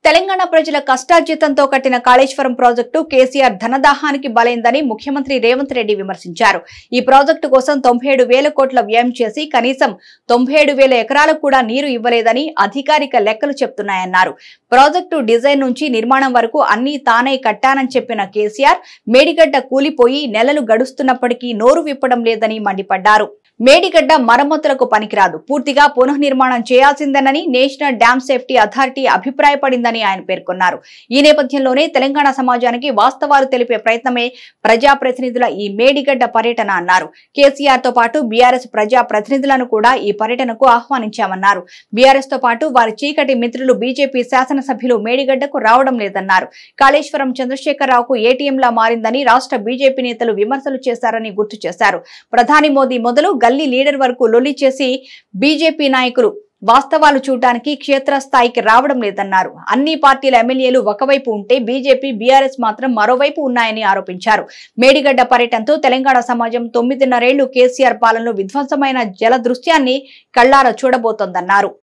తెలంగాణ ప్రజల కష్టార్జితంతో కట్టిన కాళేశ్వరం ప్రాజెక్టు కేసీఆర్ ధనదాహానికి బలైందని ముఖ్యమంత్రి రేవంత్ రెడ్డి విమర్శించారు. ఈ ప్రాజెక్టు కోసం 97,000 కోట్ల వ్యయం చేసి కనీసం 97,000 ఎకరాలకు కూడా నీరు ఇవ్వలేదని అధికారిక లెక్కలు చెప్తున్నాయన్నారు. ప్రాజెక్టు డిజైన్ నుంచి నిర్మాణం వరకు అన్ని తానే కట్టానని చెప్పిన కేసీఆర్ మేడిగడ్డ కూలిపోయి నెలలు గడుస్తున్నప్పటికీ నోరు విప్పడం లేదని మండిపడ్డారు. మేడిగడ్డ మరమ్మతులకు పనికిరాదు, పూర్తిగా పునఃనిర్మాణం చేయాల్సిందేనని నేషనల్ డ్యామ్ సేఫ్టీ అథారిటీ అభిప్రాయపడిందని ఆయన పేర్కొన్నారు. ఈ నేపథ్యంలోనే తెలంగాణ సమాజానికి వాస్తవాలు తెలిపే ప్రయత్నమే ప్రజాప్రతినిధుల ఈ మేడిగడ్డ పర్యటన అన్నారు. కేసీఆర్ తో పాటు బీఆర్ఎస్ ప్రజాప్రతినిధులను కూడా ఈ పర్యటనకు ఆహ్వానించామన్నారు. బీఆర్ఎస్ తో పాటు వారి చీకటి మిత్రులు బీజేపీ శాసనసభ్యులు మేడిగడ్డకు రావడం లేదన్నారు. కాళేశ్వరం చంద్రశేఖరరావుకు ఏటీఎంలా మారిందని రాష్ట్ర బీజేపీ నేతలు విమర్శలు చేశారని గుర్తు చేశారు. ప్రధాని మోదీ మొదలు గల్లీ లీడర్ వరకు లొల్లి చేసి బీజేపీ నాయకులు వాస్తవాలు చూడటానికి క్షేత్రస్థాయికి రావడం లేదన్నారు. అన్ని పార్టీల ఎమ్మెల్యేలు ఒకవైపు ఉంటే బీజేపీ బీఆర్ఎస్ మాత్రం మరోవైపు ఉన్నాయని ఆరోపించారు. మేడిగడ్డ పర్యటనతో తెలంగాణ సమాజం 9.5 ఏళ్లు కేసీఆర్ పాలనలో విధ్వంసమైన జల దృశ్యాన్ని కళ్లారా చూడబోతోందన్నారు.